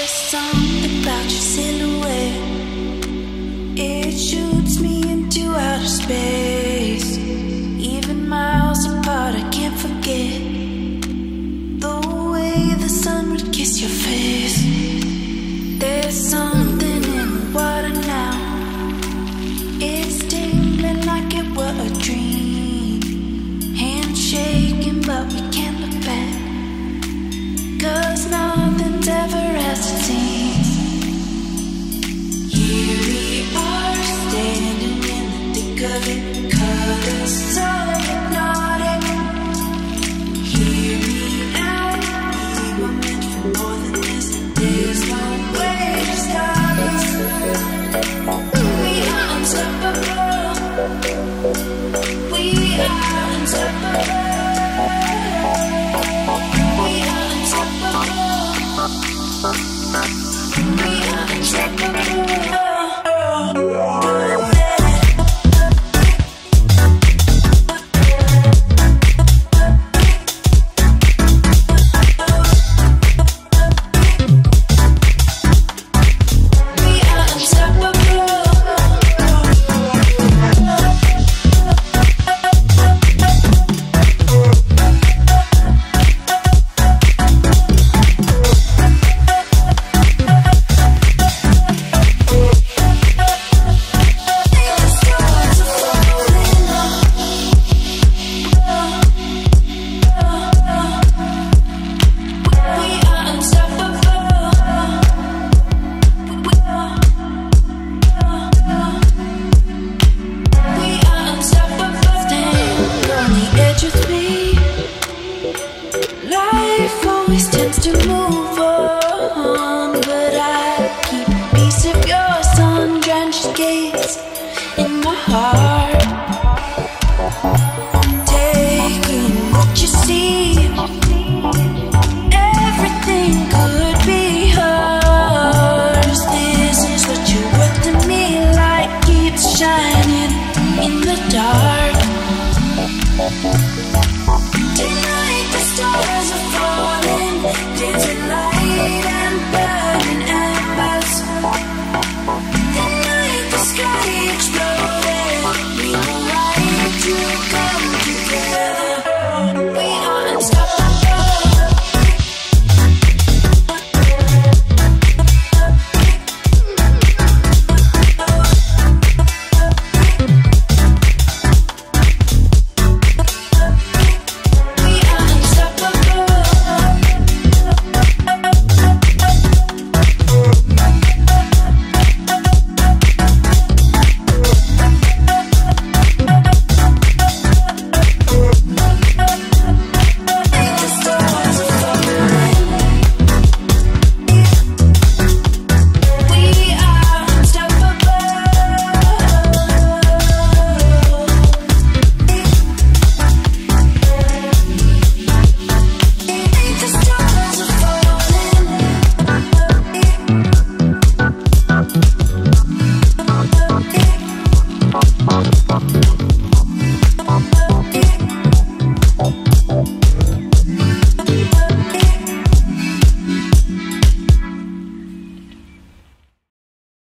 something about your silhouette. It shoots me into outer space. Even miles apart, I can't forget the way the sun would kiss your face. There's something in the water now. It's tingling like it were a dream. Hands shaking, but we can't look back, 'cause nothing's ever as it seems. Here we are, standing in the thick of it. Colors so hypnotic. Hear me out, we were meant for more than this. There's no way to stop us. We are unstoppable. We are unstoppable. We are unstoppable.